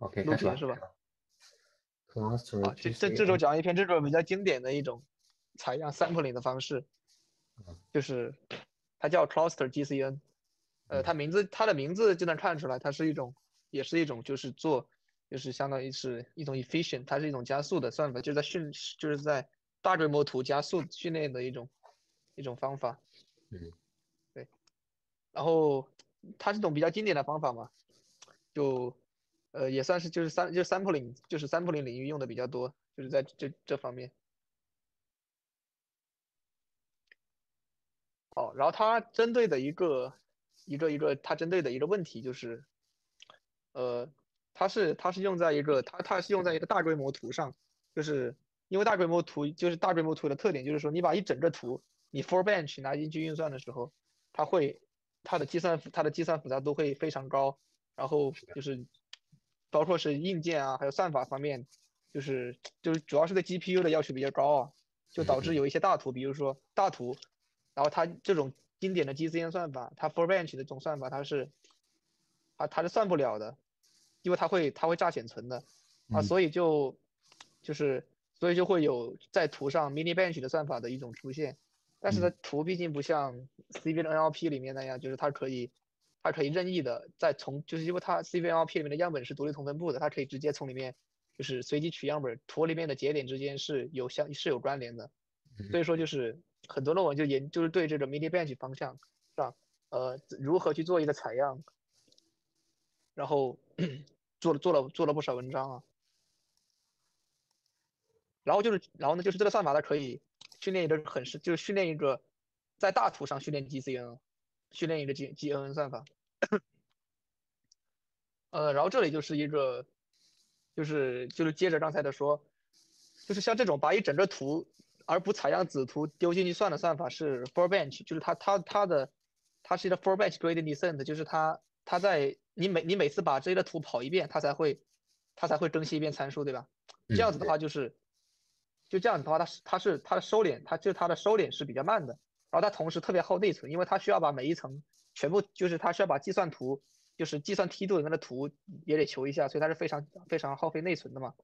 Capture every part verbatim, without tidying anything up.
OK，开始吧， 录屏是吧？ 开始吧。Cluster 啊，这这这周 G C N。 讲一篇这个比较经典的一种采样 sampling 的方式，就是它叫 cluster G C N。呃，它嗯名字它的名字就能看出来，它是一种也是一种就是做就是相当于是一种 efficient，它是一种加速的算法，就是在训就是在大规模图加速训练的一种一种方法。 嗯对，然后它是一种比较经典的方法嘛，就呃也算是就是三就 sampling 就是 sampling 领域用的比较多，就是在这这方面。哦，然后它针对的一个一个一个它针对的一个问题就是，呃，它是它是用在一个它它是用在一个大规模图上，就是因为大规模图就是大规模图的特点就是说，你把一整个图你 for bench 拿进去运算的时候，它会它的计算它的计算复杂度会非常高，然后就是包括是硬件啊，还有算法方面，就是就是主要是对 G P U 的要求比较高啊，就嗯嗯导致有一些大图，比如说大图。然后它这种经典的 G C N 算法，它 for bench 的这种算法，它是它它是算不了的，因为它会它会炸显存的啊， 嗯所以就就是所以就会有在图上 mini bench 的算法的一种出现，但是呢， 嗯图毕竟不像 C V N L P 里面那样，就是它可以它可以任意的再从就是因为它 C V N L P 里面的样本是独立同分布的，它可以直接从里面就是随机取样本，图里面的节点之间是有相是有关联的。所以说就是很多论文就研就是对这个 mini bench 方向上，呃，如何去做一个采样，然后做了做了做了不少文章啊。然后就是，然后呢，就是这个算法它可以训练一个很是，就是训练一个在大图上训练 G C N，训练一个 G GNN 算法。呃，然后这里就是一个，就是就是接着刚才的说，就是像这种把一整个图而不采样子图丢进去算的算法是 for bench，就是它它它的它是一个 for bench gradient descent，就是它它在你每你每次把这个图跑一遍，它才会它才会更新一遍参数，对吧？这样子的嗯对。 话就是就这样子的话，它是它是它的收敛，它就是它的收敛是比较慢的，然后它同时特别耗内存，因为它需要把每一层全部就是它需要把计算图就是计算梯度里面的图也得求一下，所以它是非常非常耗费内存的嘛。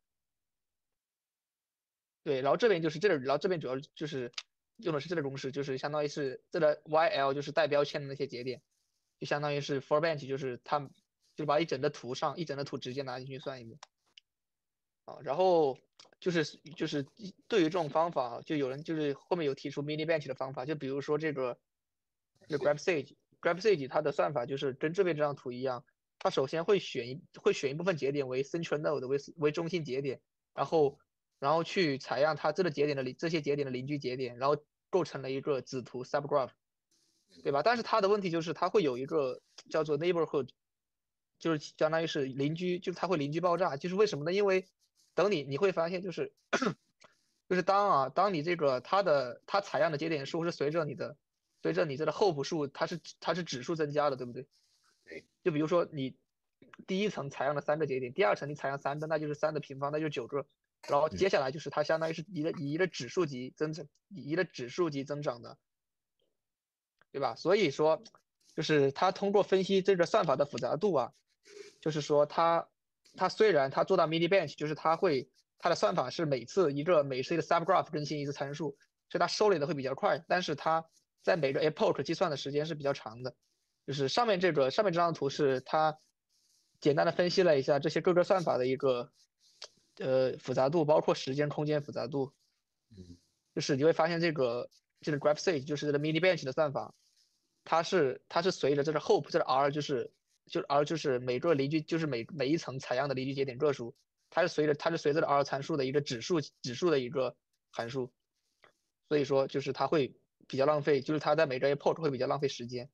对，然后这边就是这个，然后这边主要就是用的是这个公式，就是相当于是这个 Y L 就是带标签的那些节点，就相当于是 for bench，就是它就是把一整个图上一整个图直接拿进去算一遍啊。然后就是就是对于这种方法，就有人就是后面有提出 mini bench 的方法，就比如说这个这个 GraphSage，GraphSage 它的算法就是跟这边这张图一样，它首先会选一会选一部分节点为 central node 为为中心节点，然后然后去采样它这个节点的邻这些节点的邻居节点，然后构成了一个子图 subgraph，对吧？但是它的问题就是它会有一个叫做 neighborhood，就是相当于是邻居，就是它会邻居爆炸，就是为什么呢？因为等你你会发现就是就是当啊当你这个它的它采样的节点数是随着你的随着你这个候补数它是它是指数增加的，对不对？ 对。 就比如说你第一层采样了三个节点，第二层你采样三个，那就是三的平方，那就是九个。然后嗯接下来就是它相当于是一个以一个指数级增长，以一个指数级增长的，对吧？所以说，就是它通过分析这个算法的复杂度啊，就是说它它虽然它做到 mini bench，就是它会它的算法是每次一个每次一个 subgraph 更新一次参数，所以它收敛的会比较快，但是它在每个 epoch 计算的时间是比较长的。就是上面这个上面这张图是它简单的分析了一下这些各个算法的一个呃复杂度，包括时间、空间复杂度。 嗯就是你会发现这个这个 GraphSage 就是这个 mini bench 的算法，它是它是随着这个 hope 这个 r 就是就是 r 就是每个邻居就是每每一层采样的邻居节点个数，它是随着它是随着 r 参数的一个指数指数的一个函数，所以说就是它会比较浪费，就是它在每个 epoch 会比较浪费时间。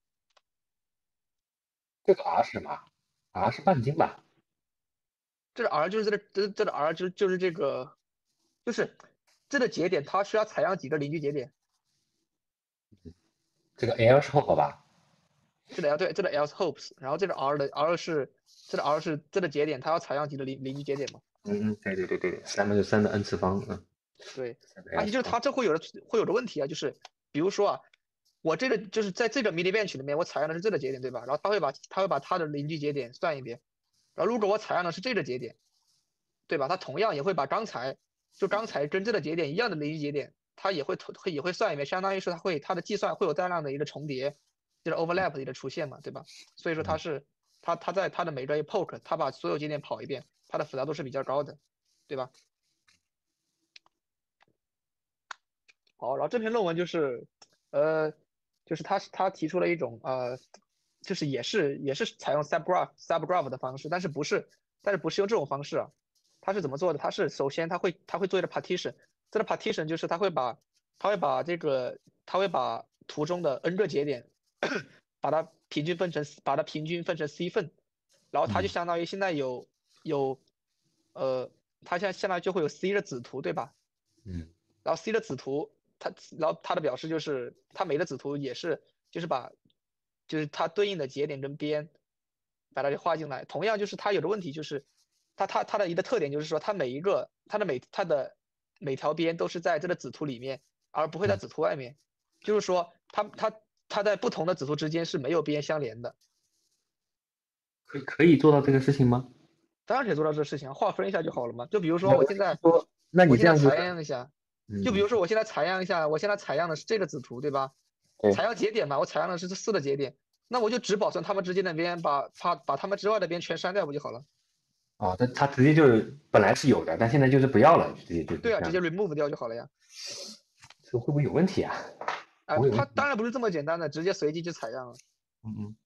这个 R 是什么？R 是半径吧？ 这个 r 就是这个这这个 r 就就是这个就是这个节点它需要采样几个邻居节点， 这个 L 是后口吧？ 这个 L 对，这个 L 是 hopes，然后这个 R 的 R 是这个 R 是这个节点，它要采样几个邻邻居节点嘛？ 嗯嗯，对对对对，三嘛就三的 n 次方，嗯， 对， 三个而 L 且次方。 就是它这会有的会有的问题啊，就是比如说啊，我这个就是在这个 mini bench 里面，我采样的是这个节点，对吧？然后它会把它会把它的邻居节点算一遍， 然后如果我采样的是这个节点，对吧？它同样也会把刚才就刚才跟这个节点一样的临时节点，它也会会也会算一遍，相当于是它会它的计算会有大量的一个重叠，就是 overlap 的一个出现嘛，对吧？所以说它嗯是它它在它的每个 epoch，它把所有节点跑一遍，它的复杂度是比较高的，对吧？好，然后这篇论文就是，呃，就是他他提出了一种呃，就是也是也是采用 subgraph subgraph 的方式，但是不是但是不是用这种方式啊？他是怎么做的？他是首先他会他会做一个 partition，这个 partition 就是他会把他会把这个他会把图中的 n 个节点把它平均分成把它平均分成 c 份，然后它就嗯相当于现在有有呃，它现在相当于就会有 c 的子图，对吧？ 嗯然后 C 的子图，它然后它的表示就是它每个子图也是就是把就是它对应的节点跟边把它给画进来。同样就是它有的问题就是它它它的一个特点就是说它每一个它的每它的每条边都是在这个子图里面，而不会在嗯， 子图外面。就是说它它它在不同的子图之间是没有边相连的。 可以可以做到这个事情吗？ 当然可以做到这个事情，划分一下就好了嘛。就比如说那我我现在说，那你我现在这样子， 采样一下，就比嗯嗯， 如说我现在采样一下，我现在采样的是这个子图，对吧？采对样节点嘛，我采样的是这四个节点，那我就只保存它们之间的边，把把把它们之外的边全删掉不就好了？ 哦，它它直接就是本来是有的，但现在就是不要了，直接就是对啊，直接这样子， remove 掉就好了呀。 这个会不会有问题啊？ 啊、 不会有问它题吗？ 当然不是这么简单的，直接随机就采样了， 嗯嗯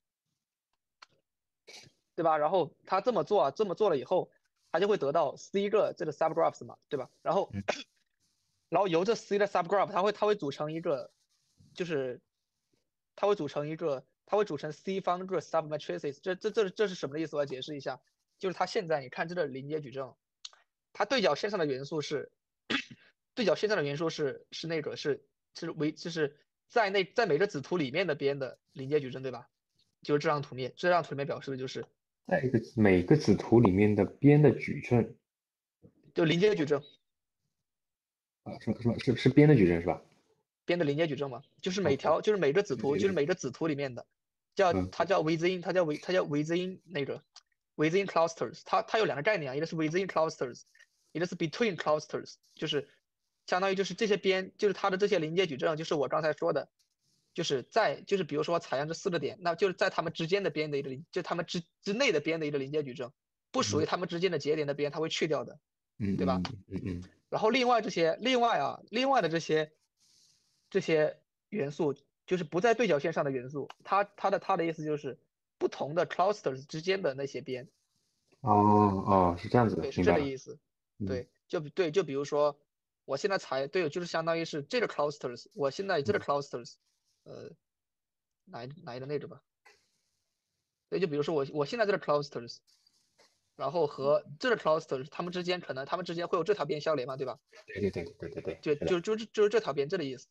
对吧？然后他这么做啊，这么做了以后，他就会得到 C 个这个 subgraphs 嘛，对吧？然后嗯然后由这 C 的 subgraph，它会它会组成一个，就是它会组成一个，它会组成 C 方个 submatrices。这这这这是什么意思？我要解释一下，就是它现在你看这个临界矩阵，它对角线上的元素是对角线上的元素是是那个是是为就是在那在每个子图里面的边的临界矩阵，对吧？就是这张图面，这张图里面表示的就是在一个每个子图里面的边的矩阵就临界矩阵。 啊，什么什么是是边的矩阵是吧？ 边的临界矩阵嘛，就是每哦， 条就是每个子图对对对， 就是每个子图里面的，叫嗯它叫 within，它叫 w 它叫 within 那个 within clusters，它它有两个概念啊，一个是 within clusters，一个是 between clusters，就是相当于就是这些边就是它的这些临界矩阵，就是我刚才说的，就是在就是比如说采样这四个点，那就是在它们之间的边的一个临，就它们之之内的边的一个临界矩阵，不属于嗯它们之间的节点的边，它会去掉的，对吧？ 嗯嗯嗯嗯， 然后另外这些，另外啊，另外的这些这些元素，就是不在对角线上的元素，它它的它的意思就是不同的 clusters 之间的那些边， 哦哦，是这样子的， 对，是明白了， 这个意思， 嗯对，就比对，就比如说我现在采，对，就是相当于是这个 clusters，我现在这个嗯 clusters，呃，哪一哪一个那个吧，对，就比如说我我现在这个 clusters，然后和这个 clusters，它们之间可能它们之间会有这条边相连嘛，对吧？ 对对对对对对， 就是的， 就就就是这条边这个意思。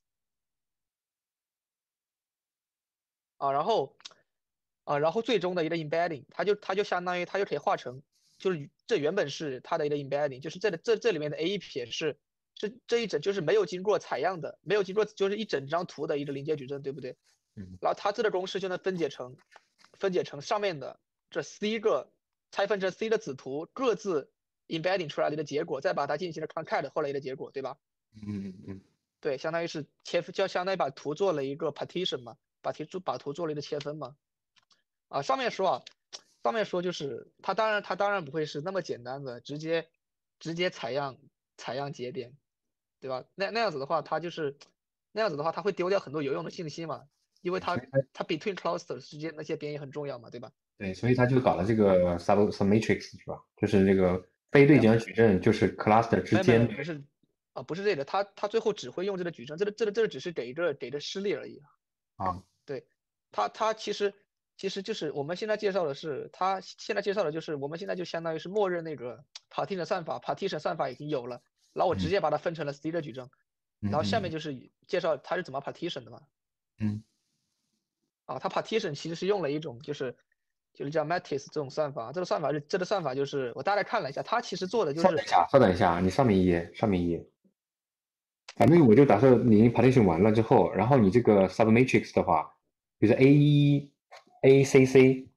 啊，然后啊，然后最终的一个 embedding，它就它就相当于它就可以画成，就是这原本是它的一个 embedding，就是这这这里面的 A 撇是是这一整就是没有经过采样的，没有经过就是一整张图的一个临界矩阵，对不对？ 嗯然后它这个公式就能分解成分解成上面的这 C 个拆分成 C 的子图各自 embedding 出来的一个结果，再把它进行了 concat 后来的结果，对吧？ 嗯嗯嗯， 对，相当于是切分，就相当于把图做了一个 partition 嘛，把题把图做了一个切分嘛。啊，上面说啊，上面说就是它当然它当然不会是那么简单的直接直接采样采样节点，对吧？那那样子的话，它就是那样子的话，它会丢掉很多有用的信息嘛，因为它所以它它 between clusters 之间那些边也很重要嘛，对吧？ 对，所以他就搞了这个 sub submatrix 是吧？就是这个非对没有角矩阵，就是 cluster 之没有没间的有不是啊不是这个，它它最后只会用这个矩阵，这个这个这个只是给一个给的示例而已。 啊， 对，它它其实其实就是我们现在介绍的是，它现在介绍的就是我们现在就相当于是默认那个 partition 算法，partition 算法已经有了，然后我直嗯接把它分成了 C 的矩阵，然后下面嗯嗯就是介绍它是怎么 partition 的嘛。 嗯， 啊，它 partition 其实是用了一种就是就是叫 matrix 这种算法，这个算法是这个算法就是我大概看了一下，它其实做的就是稍等一下，稍等一下，你上面一页，上面一页，反正我就打算你 partition 完了之后，然后你这个 submatrix 的话，比如说 A 一 A C C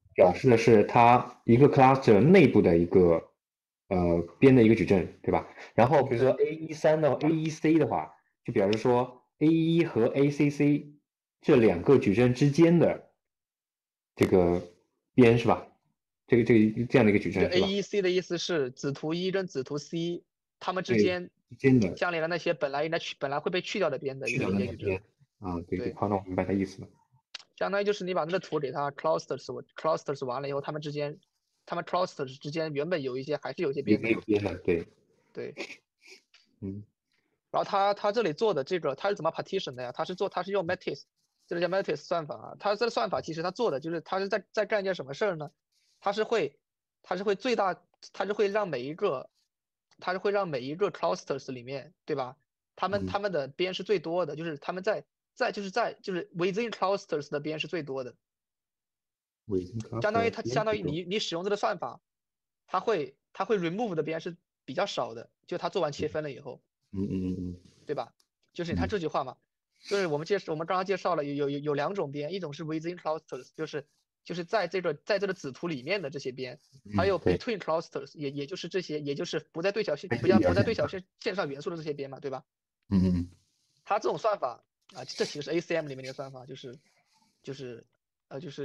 表示的是它一个 cluster 内部的一个呃边的一个矩阵，对吧？然后比如说对 A 一三的 A 一 C 的话，就表示说 A 一和 A C C 这两个矩阵之间的这个边是吧？这个这个这样的一个矩就阵是 A 吧？ 一 C 的意思是子图一跟子图 C 它们之对， 间之间的相连的那些本来应该去本来会被去掉的边的一去掉个连接矩阵。 的那边啊，对对， 对， 好，那我明白他意思了。 相当于就是你把那个图给它 clusters 我 clusters 完了以后，它们之间它们 clusters 之间原本有一些还是有一些也边的嘛。 也有边的，对， 对， 嗯然后它它这里做的这个它是怎么 partition 的呀？它是做它是用 Matisse，这个叫 Matisse 算法啊。它这个算法其实它做的就是它是在在干一件什么事儿呢？它是会它是会最大它是会让每一个它是会让每一个 clusters 里面，对吧？他们嗯， 他们的边是最多的，就是他们在在就是在就是 within clusters 的边是最多的。 尾经 cluster 相当于的它相当于边最多， 你你使用这个算法，它会它会 remove 的边是比较少的，就它做完切分了以后。 嗯嗯嗯对吧？就是你看嗯这句话嘛，就是我们介我们刚刚介绍了有有有有两种边，一种是 within clusters，就是就是在这个在这个子图里面的这些边，还嗯， 有对， between clusters，也也就是这些，也就是不在对角线非不要不在对角线， 对角线线上元素的这些边嘛，对吧？ 嗯嗯它这种算法啊，这其实是 A C M 里面的一个算法，就是就是呃就是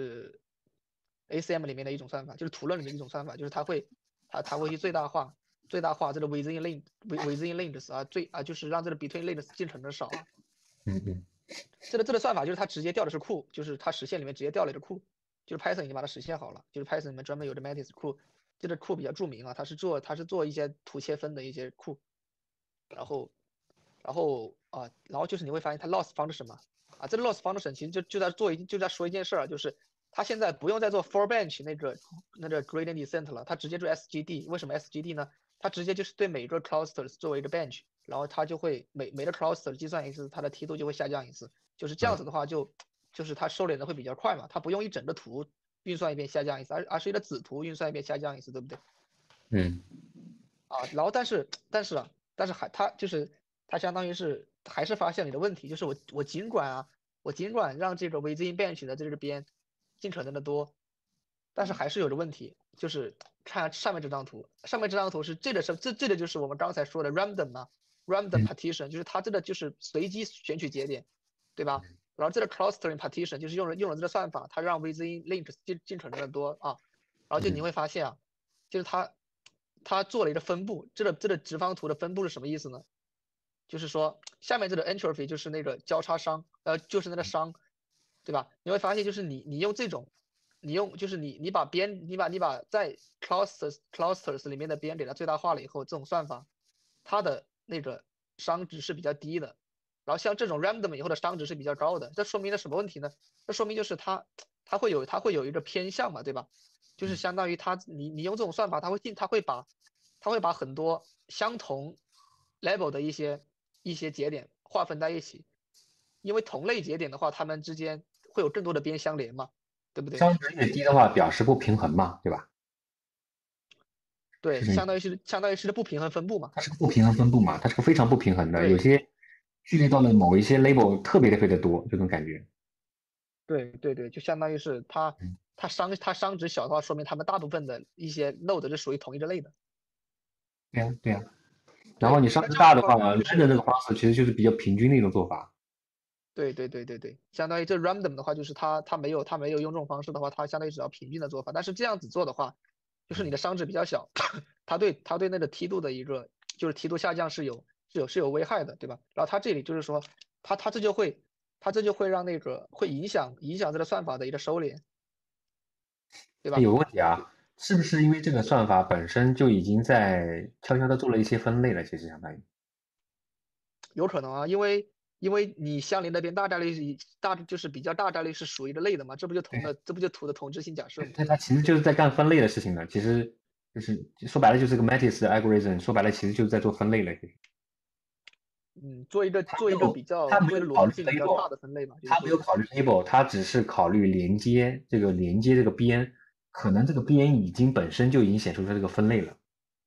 A C M 里面的一种算法，就是图论里面的一种算法，就是它会它它会去最大化最大化这个 within link within links 啊最啊就是让这个 between links 进程的少啊。 嗯嗯这个这个算法就是它直接调的是库，就是它实现里面直接调了一个库，就是 Python 已经把它实现好了，就是 Python 里面专门有的 Matisse 库，这个库比较著名啊，它是做它是做一些图切分的一些库，然后然后啊，然后就是你会发现它 loss function 嘛，啊，这个 loss function 其实就就在做一就在说一件事儿，就是它现在不用再做 for bench 那个那个 gradient descent 了，它直接做 S G D，为什么 S G D 呢？它直接就是对每个 cluster 作为一个 bench，然后它就会每每个 cluster 计算一次，它的梯度就会下降一次，就是这样嗯子的话就就是它收敛的会比较快嘛，它不用一整个图运算一遍下降一次，而而是一个子图运算一遍下降一次，对不对？ 嗯啊，然后但是但是啊，但是还它就是它相当于是还是发现了一个问题，就是我我尽管啊，我尽管让这个 within bench 的这个边尽可能的多，但是还是有个问题，就是看上面这张图，上面这张图是这个是这这个就是我们刚才说的 random 嘛，random 嗯 partition，就是它这个就是随机选取节点，对吧？然后这个 clustering partition 就是用了用了这个算法，它让 within links 尽尽可能的多啊，然后就你嗯， 会发现啊，就是它它做了一个分布，这个这个直方图的分布是什么意思呢？就是说下面这个 entropy 就是那个交叉熵，呃，就是那个熵，对吧？你会发现就是你你用这种，你用就是你你把边你把你把在 clusters clusters 里面的边给它最大化了以后，这种算法它的那个熵值是比较低的，然后像这种 random 以后的熵值是比较高的，这说明了什么问题呢？这说明就是它它会有它会有一个偏向嘛，对吧？就是相当于它你你用这种算法，它会定它会把它会把很多相同 level 的一些一些节点划分在一起，因为同类节点的话，它们之间会有更多的边相连嘛，对不对？ 熵值越低的话，表示不平衡嘛，对吧？ 对， 是这个意思， 相当于是相当于是不平衡分布嘛。 它是个不平衡分布嘛，它是个非常不平衡的，有对些序列到了某一些 label 特别特别的多，这种感觉。 对对对，就相当于是它嗯， 它商它商值小的话，说明它们大部分的一些 node 是属于同一个类的。 对呀对呀。然后对， 你熵那这样子的话， 值大的话，random 就是这个方式其实就是比较平均的一种做法。 对对对对对，相当于这 random 的话，就是它它没有它没有用这种方式的话，它相当于只要平均的做法。但是这样子做的话，就是你的商值比较小，它对它对那个梯度的一个就是梯度下降是有是有是有危害的，对吧？然后它这里就是说，它它这就会它这就会让那个会影响影响这个算法的一个收敛，对吧？ 有个问题啊，是不是因为这个算法本身就已经在悄悄的做了一些分类了？其实相当于， 有可能啊，因为因为你相邻那边大概率是大就是比较大概率是属于一个类的嘛，这不就同的对， 这不就图的同质性假设嘛？ 它它其实就是在干分类的事情呢。其实就是说白了就是个 Matisse 的 algorithm，说白了其实就是在做分类了。其实嗯，做一个它没做一个比有它没较做一个逻有考虑辑性比较大 label， 的分类吧，就是说。 它没有考虑 label，它只是考虑连接这个连接这个边，可能这个边已经本身就已经显示出这个分类了，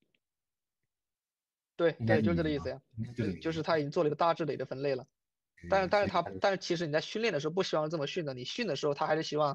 应该对对，就是这个意思吧？ 这个意思呀。 应该就这对， 个意思。 就是他已经做了一个大致的一个分类了。但是嗯， 但是所以它他但是其实你在训练的时候不希望这么训的，你训的时候他还是希望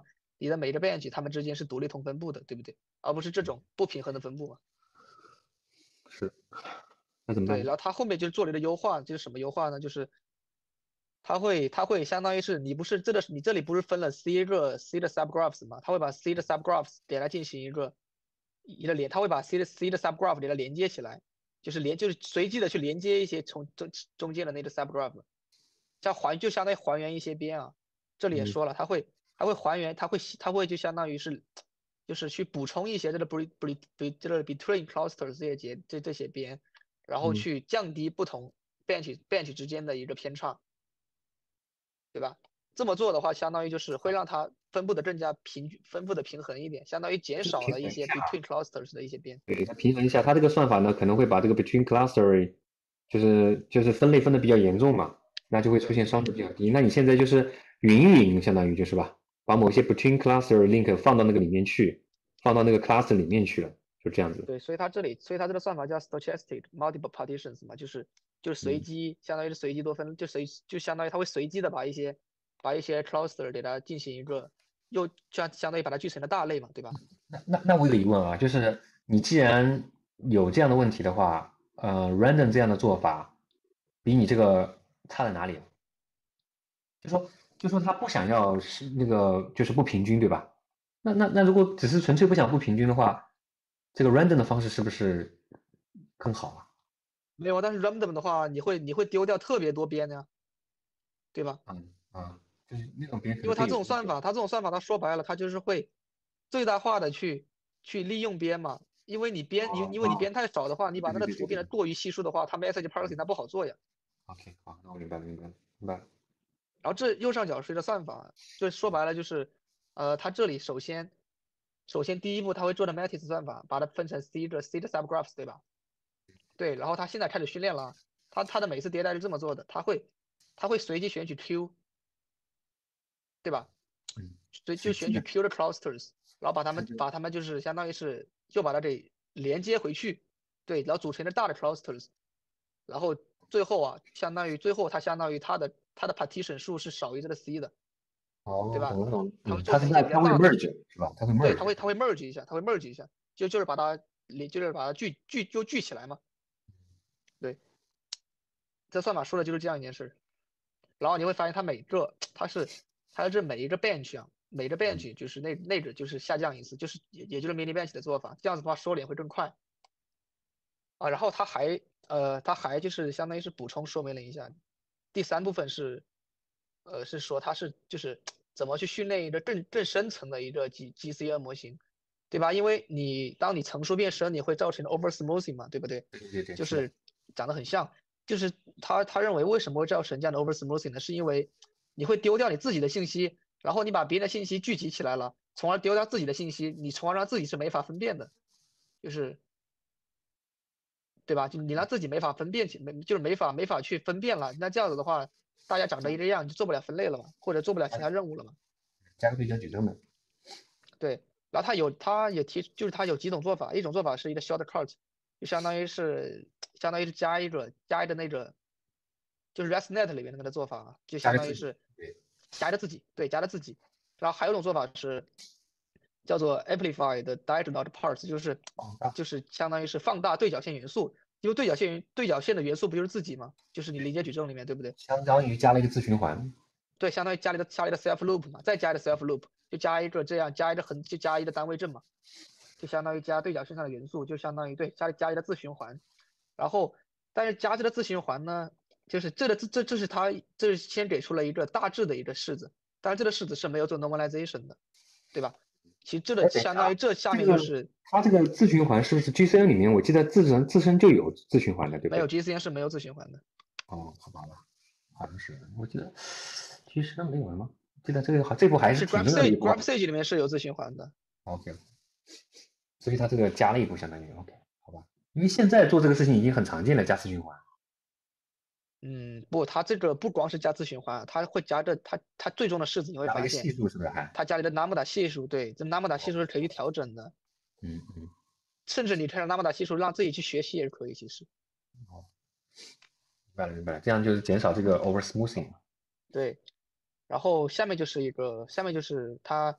你的每一个 branch 它们之间是独立同分布的，对不对？而不是这种不平衡的分布嘛。 是，那怎么办对， 呢？ 然后它后面就是做了一个优化，就是什么优化呢？就是它会它会相当于是你不是这个你这里不是分了 C 个 C 的 subgraphs 吗？它会把 C 的 subgraphs 给它进行一个一个连，它会把 C 的 C 的 subgraph 给它连接起来，就是连就是随机的去连接一些从中中间的那个 subgraph，像还就相当于还原一些边啊。这里也嗯说了，它会它会还原，它会它会就相当于是就是去补充一些这个 bre bre bre 这个 between clusters 这些节这这些边，然后嗯去降低不同 branch branch 之间的一个偏差，对吧？这么做的话，相当于就是会让它分布的更加平均，分布的平衡一点，相当于减就少了一些平衡一下。 between clusters 的一些边。 对，它平衡一下，它这个算法呢可能会把这个 between cluster 就是就是分类分的比较严重嘛，那就会出对现伤值比较低。那你现在就是云领，相当于就是吧，把某些 between cluster link 放到那个里面去，放到那个 cluster 里面去了，就这样子。 对，所以它这里，所以它这个算法叫 stochastic multiple partitions 嘛，就是就是随嗯， 机，相当于是随机多分，就随就相当于它会随机的把一些把一些 cluster 给它进行一个又相相当于把它聚成了大类嘛，对吧？ 那那那我有个疑问啊，就是你既然有这样的问题的话，呃，random 这样的做法比你这个差在哪里啊？就说就说他不想要是那个就是不平均，对吧？那那那如果只是纯粹不想不平均的话，这个 random 的方式是不是更好啊？ 没有，但是 random 的话，你会你会丢掉特别多边呀，对吧？ 嗯嗯，就是那种别人可因为它能更有意见。 这种算法，它这种算法它说白了，它就是会最大化的去去利用边嘛，因为你边你因为你边哦哦， 太少的话，你把对那个对对对对图变得过于稀疏的话，它 message parsing 嗯它不好做呀。 ，OK，好，那我明白了明白了明白了。 然后这右上角是一个算法，就说白了就是，呃，它这里首先，首先第一步它会做的 matrix 算法，把它分成 C 的 C 的 subgraphs，对吧？对，然后它现在开始训练了，它它的每次迭代是这么做的，它会它会随机选取 Q，对吧？ 嗯， 所以就选取随机的， Q 的 clusters，然后把它它就们把它们就是相当于是又把它给连接回去，对，然后组成了大的 clusters，然后最后啊，相当于最后它相当于它的它的 partition 数是少于这个 C 的，对哦， 吧？ 懂了懂了，嗯， 它会做成一它是在它会些比较大的， merge 是吧？它会对，它 merge。 会它会 merge 一下，它会 merge 一下，就就是把它连就是把它聚聚就聚起来嘛，对，这算法说的就是这样一件事。然后你会发现它每个它是它这每一个 bench 啊，每个嗯 bench 就是那那个就是下降一次，就是也也就是 mini bench 的做法，这样子的话收敛会更快啊。然后它还呃它还就是相当于是补充说明了一下，第三部分是呃是说它是就是怎么去训练一个更更深层的一个 G G C N 模型，对吧？因为你当你层数变深，你会造成 over smoothing 嘛，对不对？ 对对对，是的。 就是长得很像。就是他他认为为什么会造成这样的 over smoothing 呢？是因为你会丢掉你自己的信息，然后你把别人的信息聚集起来了，从而丢掉自己的信息，你从而让自己是没法分辨的，就是对吧？就你让自己没法分辨起，没就是没法没法去分辨了。那这样子的话，大家长得一个样，就做不了分类了嘛，或者做不了其他任务了嘛。 加个对角矩阵的。 对，然后他有他也提，就是他有几种做法，一种做法是一个 shortcut，就相当于是相当于是加一个加一个那个，就是 ResNet 里面的那个做法啊，就加个自己。 相当于是对。 加的自己，对，加的自己。然后还有一种做法是叫做 amplify 的 diagonal parts，就是放大。 就是相当于是放大对角线元素，因为对角线对角线的元素不就是自己吗？就是你理解矩阵里面对不对？ 相当于加了一个自循环。 对，相当于加了一个加了一个 self loop 嘛，再加一个 self loop，就加一个这样加一个横就加一个单位阵嘛。就相当于加对角线上的元素，就相当于对加加一个自循环。然后，但是加这个自循环呢，就是这个这这这是它这是先给出了一个大致的一个式子，但是这个式子是没有做 normalization 的，对吧？其实这哎， 个相等一下啊， 当于这下这个面就是它这个自循环是不是 G C N 里面我记得自身自身就有自循环的，对不没有对？ G C N 是没有自循环的， 哦，好吧好吧，好像是，我记得 G C N 没有了吗？记得这个好，这步还是是挺重要的一 GraphSage 步啊。 GraphSage 里面是有自循环的。 OK，所以它这个加了一步，相当于 OK，好吧？因为现在做这个事情已经很常见了，加自循环。 嗯，不，它这个不光是加自循环，它会加这它它最终的式子，你会发现加了一个系数是不是还？ 它加了一个 lambda 系数，对，这 lambda 系数是可以去调整的。 嗯嗯。 甚至你可以让拉姆达系数让自己去学习也是可以，其实哦，明白了明白了，这样就是减少这个 over smoothing 嘛。 对。然后下面就是一个，下面就是它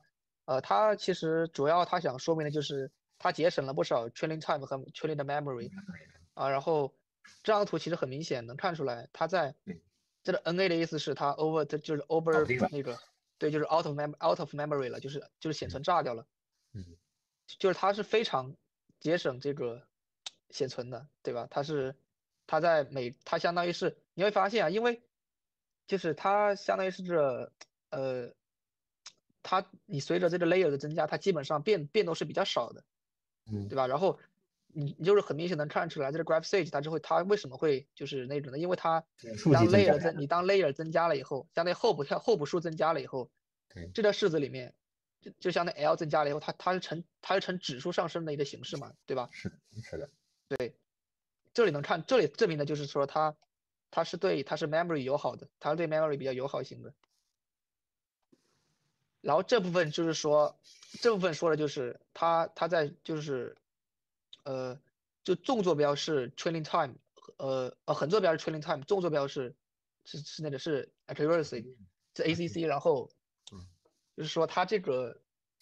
呃，它其实主要它想说明的就是它节省了不少 training time 和 training 的 memory 啊，然后这张图其实很明显能看出来，它在对， 这个 N A 的意思是它 over 这就是 over 搞定了。 那个对，就是 out of mem out of memory 了，就是就是显嗯存炸掉了， 嗯就是它是非常节省这个显存的，对吧？它是它在每它相当于是你会发现啊，因为就是它相当于是这呃。它你随着这个 layer 的增加，它基本上变变动是比较少的， 嗯， 对吧？然后你你就是很明显能看出来，这个 GraphSage 它就会它为什么会就是那种的，因为它这个你当数据增加 layer 了。 增你当 layer 增加了以后，相当于候补跳候补数增加了以后， 对， 这条式子里面就就相当于 L 增加了以后，它它是呈它是呈指数上升的一个形式嘛，对吧？ 是的，是的。 这里能看这里证明的就是说它它是对它是 memory 友好的，它是对 memory 比较友好型的。然后这部分就是说，这部分说的就是它它在就是呃，就纵坐标是 training time，呃呃横坐标是 training time，纵坐标是是是那个是 accuracy，是 A C C，然后嗯就是说它这个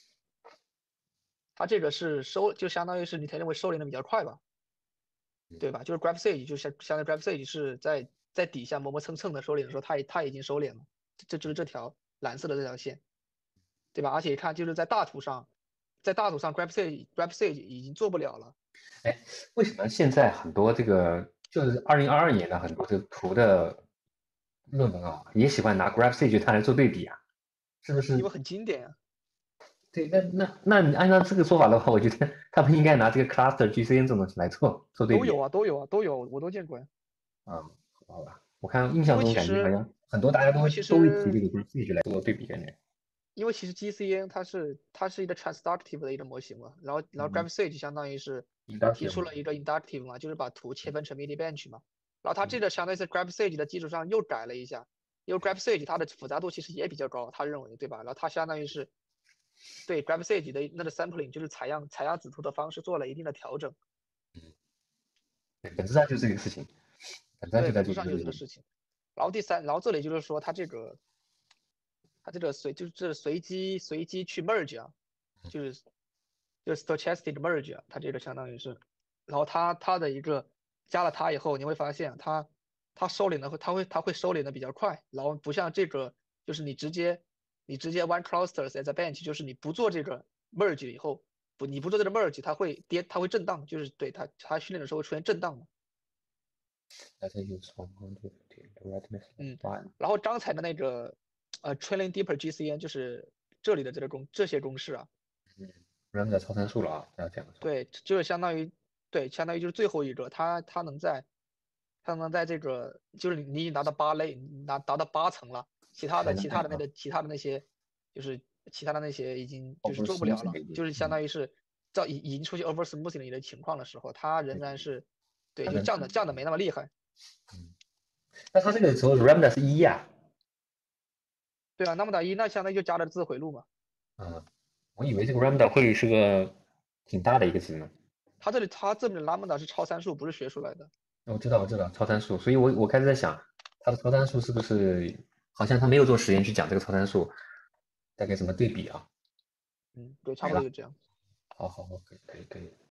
它这个是收就相当于是你可以认为收敛的比较快吧， 嗯， 对吧？就是 GraphSage 就相相当于 GraphSage 是在在底下磨磨蹭蹭的收敛的时候，它它已经收敛了，这就是这条蓝色的这条线。对吧？而且看就是在大图上，在大图上 GraphSage GraphSage 已经做不了了。 哎，为什么现在很多这个就是二零二二年的很多这个图的论文啊，也喜欢拿 GraphSage 它来做对比啊？是不是？ 因为很经典啊。 对，那那那你按照这个说法的话，我觉得他们应该拿这个 Cluster G C N 这种东西来做做对比。 都有啊，都有啊，都有，我都见过呀。 啊、好吧，好吧，我看印因为象中其实， 感觉好像很多大家都会因为其都会提这实， 个 GraphSage 来做对比，感觉。 因为其实 G C N 它是它是一个 transductive 的一个模型嘛，然后然后嗯 GraphSage 相当于是提出 ，inductive。 了一个 inductive 嘛，就是把图切分成 midi bench 嘛，然后它这嗯， 个相当于是 GraphSage 的基础上又改了一下，因为 GraphSage 它的复杂度其实也比较高，他认为对吧？然后它相当于是对 GraphSage 的那个 sampling 就是采样采样子图的方式做了一定的调整。 对，本质上就是这个事情，本质上对， 就在本质上做这个。 就是这个事情。然后第三，然后这里就是说它这个它这个随就是随机随机去 merge 啊，就是就是 stochastic merge 啊，它这个相当于是，然后它它的一个加了它以后，你会发现它它收敛的会它会它会收敛的比较快，然后不像这个就是你直接你直接 one clusters as a bench，就是你不做这个 merge 以后，不你不做这个 merge，它会跌它会震荡，就是对它它训练的时候会出现震荡嘛。 Let's use one hundred fifty redness 嗯， one。 然后刚才的那个呃 trailing deeper G C N 就是这里的这个公这些公式啊， 嗯 r a m 的超参数了啊，要这样说。 对，就是相当于对，相当于就是最后一个，它它能在它能在这个就是你你已经达到八类，你达达到八层了，其他的还能其他的那个其他的那些就是其他的那些已经就是 over 做不了 smoothing 了， 的一个。 就是相嗯当于是在已已经出现 over smoothing 的情况的时候，它仍然是对， 它跟就降的降的没那么厉害。 嗯，那它这个时候 r a m 的是一呀、 对啊，那么大一那相当于就加了自回路嘛。 嗯，我以为这个 Lambda 会是个挺大的一个值呢。 它这里它这里的 lambda 是超参数，不是学出来的。 我知道，我知道超参数，所以我我开始在想，它的超参数是不是好像他没有做实验去讲这个超参数大概怎么对比啊？ 嗯，对，差没了， 不多就这样。 好好好，可以可以可以。